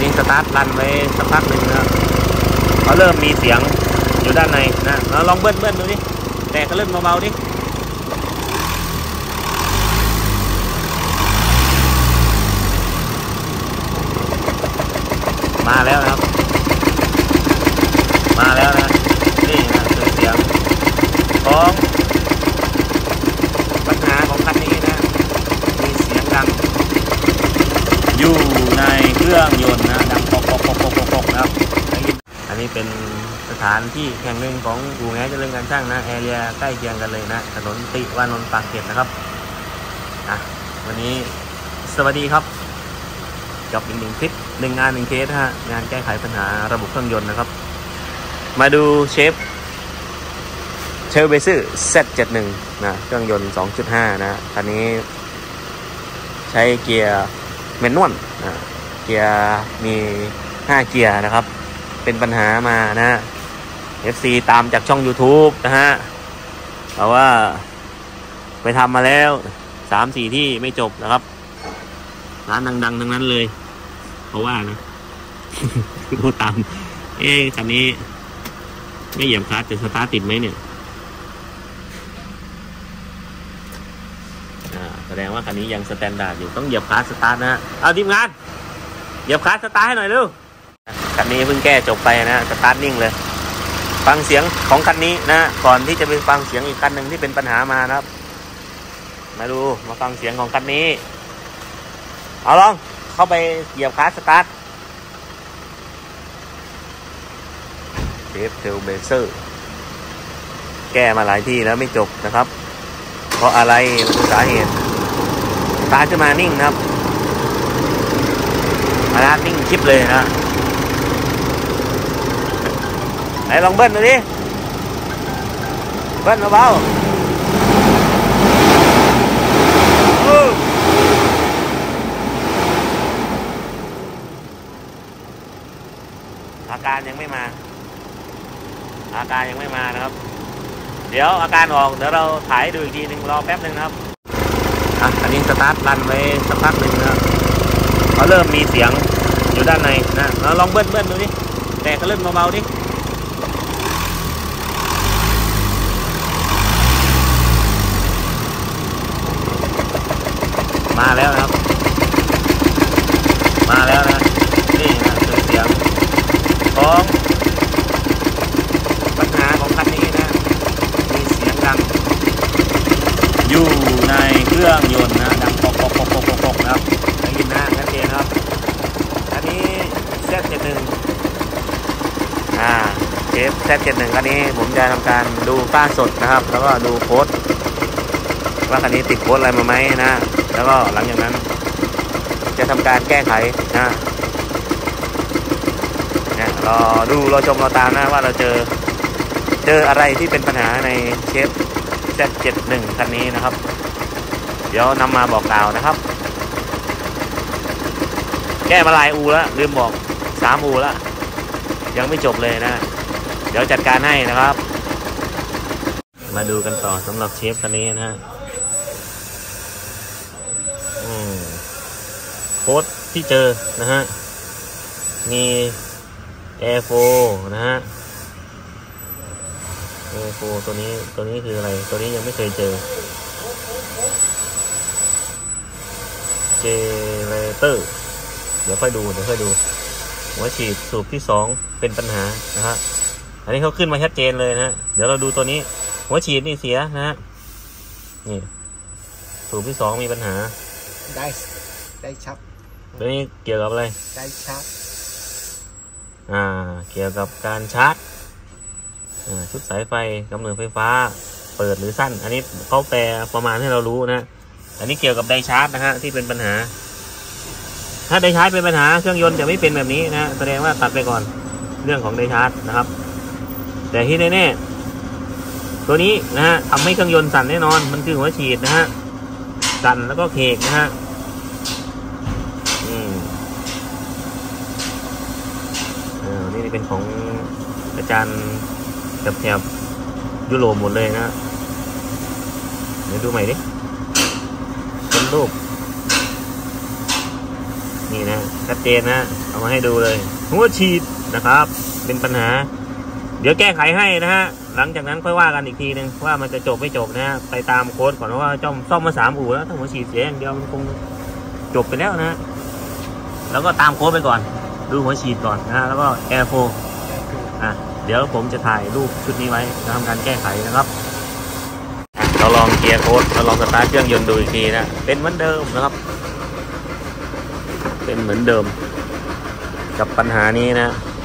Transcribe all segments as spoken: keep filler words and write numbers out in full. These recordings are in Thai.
สตาร์ทรันไว้สักพักหนึ่งนะครับเขาเริ่มมีเสียงอยู่ด้านในนะเราลองเบิ้ลเบิ้ลดูดิแต่ก็เริ่มเบาๆดิมาแล้วนะครับมาแล้วนะนี่นะคือเสียงของปัญหาของคันนี้นะมีเสียงดังอยู่ในเครื่องยนต์นะดังปอกปอกปอกปอกปอกนะครับอันนี้เป็นสถานที่แห่งหนึ่งของอู่แง้เจริญการช่างนะแอเรียใกล้เคียงกันเลยนะถนนติวานนท์ปากเกร็ดนะครับอ่ะวันนี้สวัสดีครับกับอีกหนึ่งคลิปหนึ่งงานหนึ่งเคสฮะงานแก้ไขปัญหาระบบเครื่องยนต์นะครับมาดูเชฟเชลเบซึ แซด เจ็ดสิบเอ็ด นะเครื่องยนต์ สองจุดห้า นะคันนี้ใช้เกียร์แมนนวลนะเกียร์มีห้าเกียร์นะครับเป็นปัญหามานะ เอฟ ซี ตามจากช่อง YouTube นะฮะเพราะว่าไปทำมาแล้ว สามสี่ ที่ไม่จบนะครับร้านดังๆทั้งนั้นเลยเพราะว่านะ โทษตามเอ๊ะคันนี้ไม่เหยียบคลัตช์จะสตาร์ทติดไหมเนี่ยแสดงว่าคันนี้ยังสแตนดาร์ดอยู่ต้องเหยียบคลัตช์สตาร์ทนะเอาทีมงานเหยียบคลัตช์สตาร์ทให้หน่อยเร็วคันนี้เพิ่งแก้จบไปนะสตาร์ทนิ่งเลยฟังเสียงของคันนี้นะก่อนที่จะไปฟังเสียงอีกคันหนึ่งที่เป็นปัญหามานะครับมาดูมาฟังเสียงของคันนี้เอาลองเข้าไปเหยียบคลัตช์สตาร์ทเชฟเทลเบเซอร์แก้มาหลายที่แล้วไม่จบนะครับเพราะอะไรคือสาเหตุสตาร์ทขึ้นมานิ่งนะครับมาแล้วนิ่งชิปเลยนะไหนลองเบิ้ลดูดิเบิ้ลเบาๆอาการยังไม่มาอาการยังไม่มานะครับเดี๋ยวอาการออกเดี๋ยวเราถ่ายดูอีกทีหนึ่งรอแป๊บหนึ่งนะครับอ่ะอันนี้สตาร์ทรันไว้สักพักหนึ่งนะครับเขาเริ่มมีเสียงอยู่ด้านในนะเราลองเบิ้ลเบิ้ลดูดิแต่ก็เริ่มเบาๆดิมาแล้วนะครับมาแล้วนะนี่นะคือเสียงของปัญหาของคันนี้นะมีเสียงดังอยู่ในเครื่องยนต์นะดังปอกปอกปอกปอกปอกนะครับได้ยินนะชัดเจนครับอันนี้ แซด เจ็ดสิบเอ็ด อ่าเชฟ แซด เจ็ดสิบเอ็ด คันนี้ผมจะทำการดูฝ้าสดนะครับแล้วก็ดูโค้ดว่าคันนี้ติดโค้ดอะไรมาไหมนะแล้วก็หลังจากนั้นจะทำการแก้ไขนะเนี่ยรอดูรอชมรอตามนะว่าเราเจอเจออะไรที่เป็นปัญหาในเชฟ แซด เจ็ดสิบเอ็ด คันนี้นะครับเดี๋ยวนำมาบอกกล่าวนะครับแก้มาหลายอูแล้วลืมบอกสามอูแล้วยังไม่จบเลยนะเดี๋ยวจัดการให้นะครับมาดูกันต่อสำหรับเชฟคันนี้นะฮะโค้ดที่เจอนะฮะมี แอร์โฟ นะฮะ แอร์โฟ ตัวนี้ตัวนี้คืออะไรตัวนี้ยังไม่เคยเจอเจเนเรเตอร์เดี๋ยวค่อยดูเดี๋ยวค่อยดูหัวฉีดสูบที่สองเป็นปัญหานะฮะอันนี้เขาขึ้นมาชัดเจนเลยนะเดี๋ยวเราดูตัวนี้หัวฉีดนี่เสียนะฮะนี่สูบที่สองมีปัญหาได้ได้ชักตัวนี้เกี่ยวกับอะไรได้ชักอ่าเกี่ยวกับการชาร์จอ่าชุดสายไฟกำเนิดไฟฟ้าเปิดหรือสั้นอันนี้เขาแปลประมาณให้เรารู้นะอันนี้เกี่ยวกับไดชาร์จนะฮะที่เป็นปัญหาถ้าไดชาร์จเป็นปัญหาเครื่องยนต์จะไม่เป็นแบบนี้นะแสดงว่าตัดไปก่อนเรื่องของไดชาร์จนะครับแต่ที่แน่ๆตัวนี้นะฮะทำให้เครื่องยนต์สั่นแน่นอนมันคือหัวฉีดนะฮะสั่นแล้วก็เคกนะฮะอืมอ่านี่เป็นของอาจารย์แถบยุโรปหมดเลยนะเดี๋ยวดูใหม่ดิเป็นรูปนี่นะชัดเจนนะเอามาให้ดูเลยหัวฉีดนะครับเป็นปัญหาเดี๋ยวแก้ไขให้นะฮะหลังจากนั้นค่อยว่ากันอีกทีนึงว่ามันจะจบไม่จบนะฮะไปตามโค้ดก่อนว่าจ้อมซ่อมมาสามอู่แล้วถ้าหัวฉีดเสียอย่างเดียวมันคงจบไปแล้วนะแล้วก็ตามโค้ดไปก่อนดูหัวฉีดก่อนนะฮะแล้วก็แอร์โฟอ่ะเดี๋ยวผมจะถ่ายรูปชุดนี้ไว้จะทำการแก้ไขนะครับเราลองเกียร์โค้ดเราลองสตาร์ทเครื่องยนต์ดูอีกทีนะเป็นเหมือนเดิมนะครับเป็นเหมือนเดิมกับปัญหานี้นะ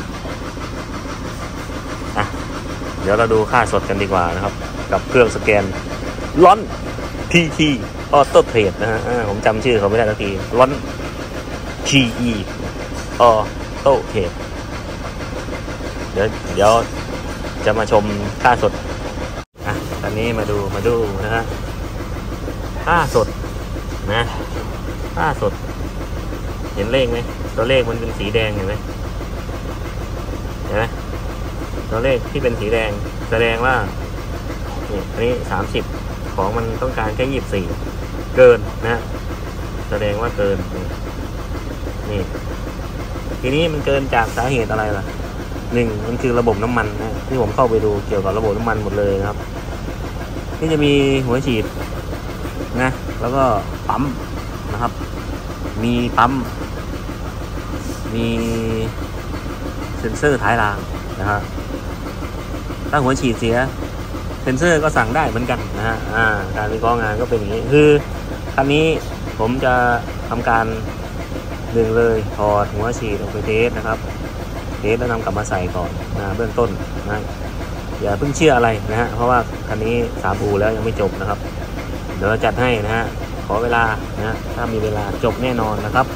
อ่ะเดี๋ยวเราดูค่าสดกันดีกว่านะครับกับเครื่องสแกนล้อน พี ที Auto Trade นะฮะผมจำชื่อเขาไม่ได้สักทีล้อน ที อี Auto Trade เดี๋ยวเดี๋ยวจะมาชมค่าสดอ่ะตอนนี้มาดูมาดูนะฮะค่าสดนะค่าสดเห็นเลขไหมตัวเลขมันเป็นสีแดงเห็นไหมเห็นไหมตัวเลขที่เป็นสีแดงแสดงว่านี่อันนี้สามสิบของมันต้องการแค่ยี่สิบสี่เกินนะแสดงว่าเกินนี่ทีนี้มันเกินจากสาเหตุอะไรล่ะหนึ่งมันคือระบบน้ำมันนะที่ผมเข้าไปดูเกี่ยวกับระบบน้ำมันหมดเลยนะครับที่จะมีหัวฉีดนะแล้วก็ปั๊มนะครับมีปั๊มมีเซ็นเซอร์ท้ายรางนะฮะถ้าหัวฉีดเสียเซ็นเซอร์ก็สั่งได้เหมือนกันนะฮะอ่าการวิเคราะห์งานก็เป็นอย่างนี้คือคันนี้ผมจะทำการหนึ่งเลยถอดหัวฉีดออกไปเทสนะครับเทสแล้วนำกลับมาใส่ก่อนนะเบื้องต้นนะอย่าเพิ่งเชื่ออะไรนะฮะเพราะว่าคันนี้สามอูแล้วยังไม่จบนะครับเดี๋ยวเราจัดให้นะฮะขอเวลานะถ้ามีเวลาจบแน่นอนนะครับ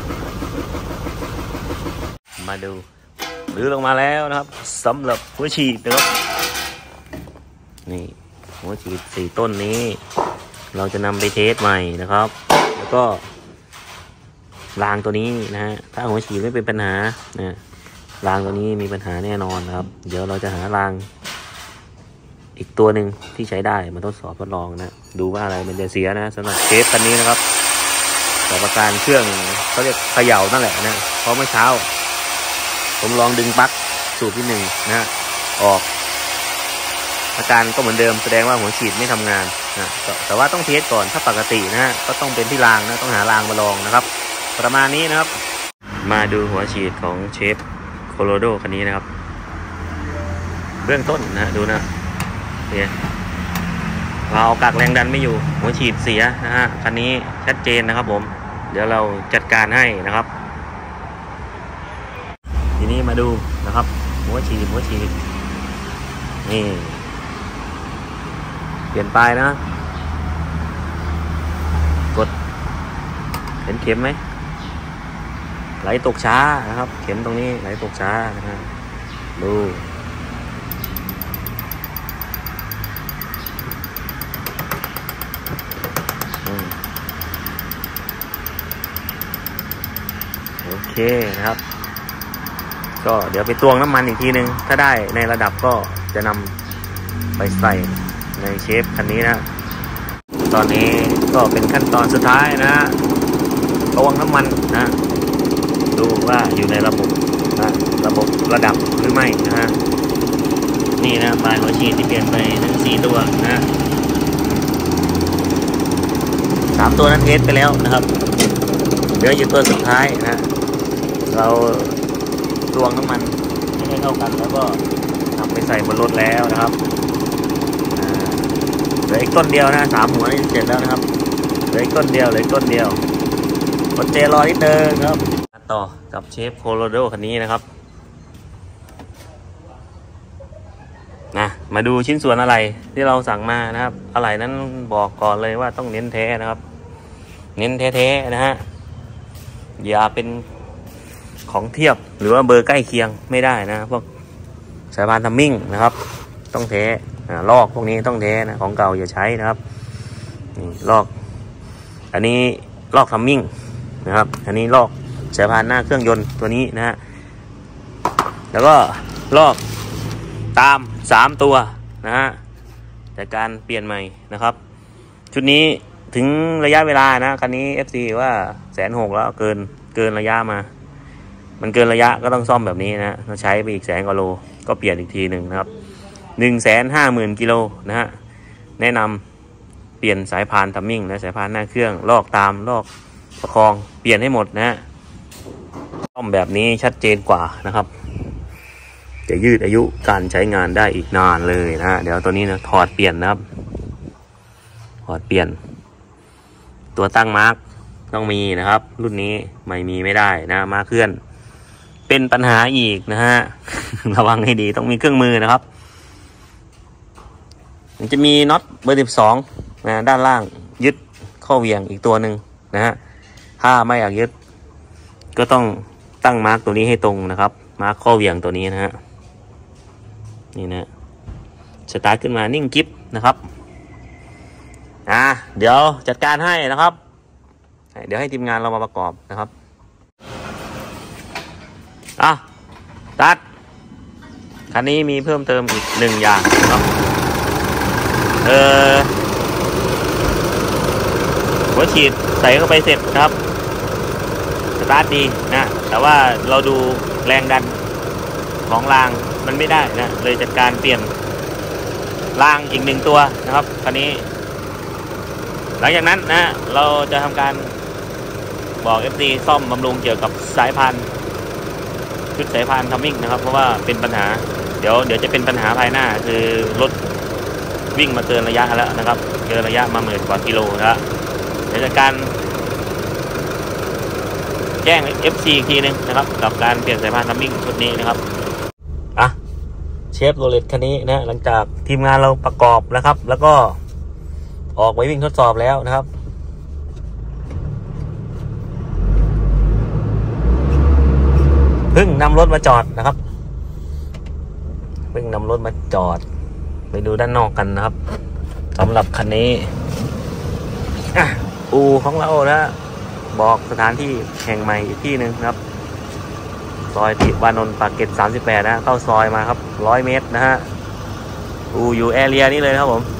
มาดูหรือลงมาแล้วนะครับสำหรับหัวฉีดนะครับนี่หัวฉีดสี่ต้นนี้เราจะนำไปเทสใหม่นะครับแล้วก็รางตัวนี้นะฮะถ้าหัวฉีดไม่เป็นปัญหานะรางตัวนี้มีปัญหาแน่นอนนะครับเดี๋ยวเราจะหารางอีกตัวหนึ่งที่ใช้ได้มาทดสอบทดลองนะดูว่าอะไรมันจะเสียนะสำหรับเทสคันนี้นะครับแต่ประการเครื่องเขาเรียกเขย่านั่นแหละนะเพราะเมื่อเช้าผมลองดึงปลั๊กสูบที่หนึ่งนะออกอาการก็เหมือนเดิมแสดงว่าหัวฉีดไม่ทำงานนะแต่ว่าต้องเทสก่อนถ้าปกตินะก็ต้องเป็นที่รางนะต้องหารางมาลองนะครับประมาณนี้นะครับมาดูหัวฉีดของเชฟโคโลโดคันนี้นะครับเบื้องต้นนะดูนะเนี่ยเราเอากักแรงดันไม่อยู่หัวฉีดเสียนะฮะคันนี้ชัดเจนนะครับผมเดี๋ยวเราจัดการให้นะครับทีนี้มาดูนะครับหัวฉีดหัวฉีดนี่เปลี่ยนปลายนะกดเห็นเข็มไหมไหลตกช้านะครับเข็มตรงนี้ไหลตกช้านะฮะดูโอเคนะครับก็เดี๋ยวไปตวงน้ำมันอีกทีนึงถ้าได้ในระดับก็จะนำไปใส่ในเชฟคันนี้นะตอนนี้ก็เป็นขั้นตอนสุดท้ายนะตวงน้ำมันนะดูว่าอยู่ในระบบนะระบบระดับหรือไม่นะฮะนี่นะปลายหัวฉีดที่เปลี่ยนไปทั้งสี่ตัวนะสามตัวนั้นเทสไปแล้วนะครับเหลืออยู่ตัวสุดท้ายนะเราตวงน้ำมันไม่ได้เท่ากันแล้วก็นำไปใส่บนรถแล้วนะครับเหลืออีกต้นเดียวนะสามหัวนี่เสร็จแล้วนะครับเหลืออีกต้นเดียวเหลืออีกต้นเดียวกดเจรอนิดนึงครับต่อกับเชฟโคโลโดคันนี้นะครับนะมาดูชิ้นส่วนอะไรที่เราสั่งมานะครับอะไรนั้นบอกก่อนเลยว่าต้องเน้นแท้นะครับเน้นแท้ๆนะฮะอย่าเป็นของเทียบหรือว่าเบอร์ใกล้เคียงไม่ได้นะพวกสายพานทัมมิ่งนะครับต้องแท้ลอกพวกนี้ต้องแท้นะของเก่าอย่าใช้นะครับนี่ลอกอันนี้ลอกทัมมิ่งนะครับอันนี้ลอกสายพานหน้าเครื่องยนต์ตัวนี้นะฮะแล้วก็ลอกตามสามตัวนะฮะจากการเปลี่ยนใหม่นะครับชุดนี้ถึงระยะเวลานะคันนี้ เอฟ ซี ว่าแสนหกแล้วเกินเกินระยะมามันเกินระยะก็ต้องซ่อมแบบนี้นะเราใช้ไปอีกแสนกว่าโลก็เปลี่ยนอีกทีหนึ่งนะครับหนึ่งแสนห้าหมื่นกิโลนะฮะแนะนำเปลี่ยนสายพานทัมมิ่งและสายพานหน้าเครื่องลอกตามลอกประคองเปลี่ยนให้หมดนะฮะซ่อมแบบนี้ชัดเจนกว่านะครับจะยืดอายุการใช้งานได้อีกนานเลยนะเดี๋ยวตัวนี้นะถอดเปลี่ยนนะครับถอดเปลี่ยนตัวตั้งมาร์กต้องมีนะครับรุ่นนี้ไม่มีไม่ได้นะมาเคลื่อนเป็นปัญหาอีกนะฮะ ระวังให้ดีต้องมีเครื่องมือนะครับมันจะมีน็อตเบอร์สิบสองนะด้านล่างยึดข้อเหวี่ยงอีกตัวหนึ่งนะฮะถ้าไม่อยากยึดก็ต้องตั้งมาร์กตัวนี้ให้ตรงนะครับมาร์กข้อเหวี่ยงตัวนี้นะฮะนี่นะสตาร์ทขึ้นมานิ่งกิ๊บนะครับอ่ะเดี๋ยวจัดการให้นะครับเดี๋ยวให้ทีมงานเรามาประกอบนะครับอ่ะตัดคันนี้มีเพิ่มเติมอีกหนึ่งอย่างนะครับเออหัวฉีดใส่เข้าไปเสร็จนะครับสตาร์ทดีนะแต่ว่าเราดูแรงดันของรางมันไม่ได้นะเลยจัดการเปลี่ยนรางอีกหนึ่งตัวนะครับคันนี้หลังจากนั้นนะเราจะทำการบอก เอฟ ซี ซ่อมบำรุงเกี่ยวกับสายพานชุดสายพานทัมมิ่งนะครับเพราะว่าเป็นปัญหาเดี๋ยวเดี๋ยวจะเป็นปัญหาภายหน้าคือรถวิ่งมาเกินระยะแล้วนะครับเกินระยะมาหมื่นกว่ากิโลแล้วเดี๋ยวจะการแจ้ง เอฟ ซี อีกทีนึงนะครับกับการเปลี่ยนสายพานทัมมิ่งชุดนี้นะครับอ่ะเชฟโรเลตคันนี้นะหลังจากทีมงานเราประกอบแล้วครับแล้วก็ออกไปวิ่งทดสอบแล้วนะครับเพิ่งนำรถมาจอดนะครับเพิ่งนำรถมาจอดไปดูด้านนอกกันนะครับสำหรับคันนี้อ่ะอู่ของเรานะบอกสถานที่แห่งใหม่อีกที่หนึ่งนะครับซอยติวานนท์ปากเกร็ดสามสิบแปดนะเข้าซอยมาครับร้อยเมตรนะฮะอู่อยู่แอเรียนี้เลยนะครับผม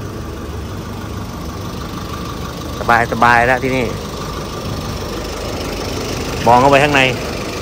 สบายสบายแล้วที่นี่มองเข้าไปข้างใน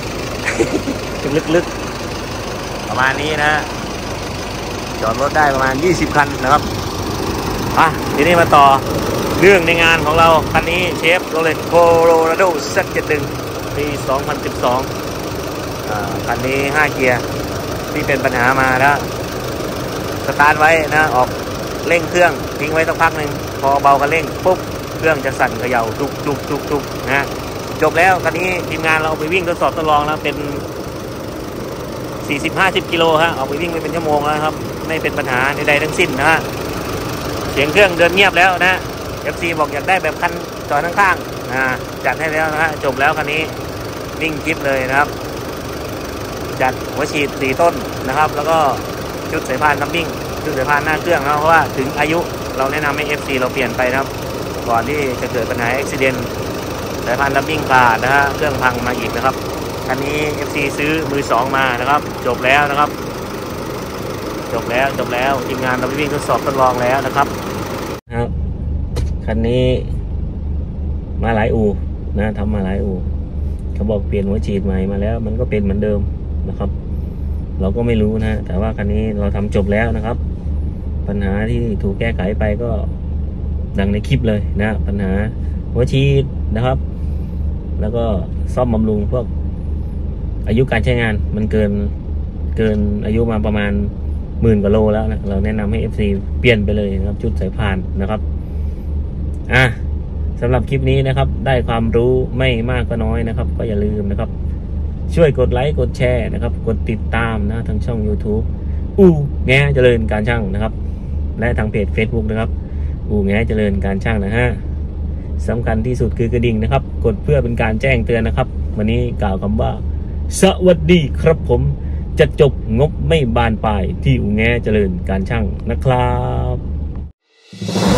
ลึกๆประมาณนี้นะจอดรถได้ประมาณยี่สิบคันนะครับอ่ะทีนี้มาต่อเรื่องในงานของเราคันนี้เชฟโรเลตโคโลราโดแซดเจ็ดหนึ่งปีสองพันสิบสองอ่าคันนี้ห้าเกียร์ที่เป็นปัญหามาแล้วสตาร์ทไว้นะออกเร่งเครื่องทิ้งไว้สักพักหนึ่งพอเบากันเร่งปุ๊บเครื่องจะสั่นเขย่าตุกตุกตุกตุกนะจบแล้วคันนี้ทีมงานเราไปวิ่งทดสอบทดลองแล้วเป็นสี่สิบห้าสิบกิโลฮะออกไปวิ่งไปเป็นชั่วโมงแล้วครับไม่เป็นปัญหาใดๆทั้งสิ้นนะฮะเสียงเครื่องเดินเงียบแล้วนะ เอฟ ซี บอกอยากได้แบบคันจอดข้างๆนะจัดให้แล้วนะฮะจบแล้วคันนี้นิ่งคลิปเลยนะครับจัดหัวฉีดสี่ต้นนะครับแล้วก็ชุดสายพานทัมมิ่งชุดสายพานหน้าเครื่องนะเพราะว่าถึงอายุเราแนะนำให้ เอฟ ซี เราเปลี่ยนไปนะครับก่อนที่จะเกิดปัญหาอุบัติเหตุสายพานทัมมิ่งขาดนะฮะเครื่องพังมาอีกนะครับคันนี้ เอฟ ซี ซื้อมือสองมานะครับจบแล้วนะครับจบแล้วจบแล้วทีมงานเราไปวิ่งทดสอบทดลองแล้วนะครับครับคันนี้มาหลายอู่นะทำมาหลายอู่เขาบอกเปลี่ยนหัวฉีดใหม่มาแล้วมันก็เป็นเหมือนเดิมนะครับเราก็ไม่รู้นะแต่ว่าคันนี้เราทำจบแล้วนะครับปัญหาที่ถูกแก้ไขไปก็ดังในคลิปเลยนะปัญหาหัวฉีดนะครับแล้วก็ซ่อมบำรุงพวกอายุการใช้งานมันเกินเกินอายุมาประมาณหมื่นกว่าโลแล้วนะเราแนะนำให้ เอฟ ซี เปลี่ยนไปเลยนะครับชุดสายพานนะครับอ่ะสำหรับคลิปนี้นะครับได้ความรู้ไม่มากก็น้อยนะครับก็อย่าลืมนะครับช่วยกดไลค์กดแชร์นะครับกดติดตามนะทางช่อง YouTube อู่แง่เจริญการช่างนะครับและทางเพจ Facebook นะครับอู่แง่เจริญการช่างนะฮะสำคัญที่สุดคือกระดิ่งนะครับกดเพื่อเป็นการแจ้งเตือนนะครับวันนี้กล่าวคำว่าสวัสดีครับผมจะจบงบไม่บานปลายที่อู่แง่เจริญการช่างนะครับ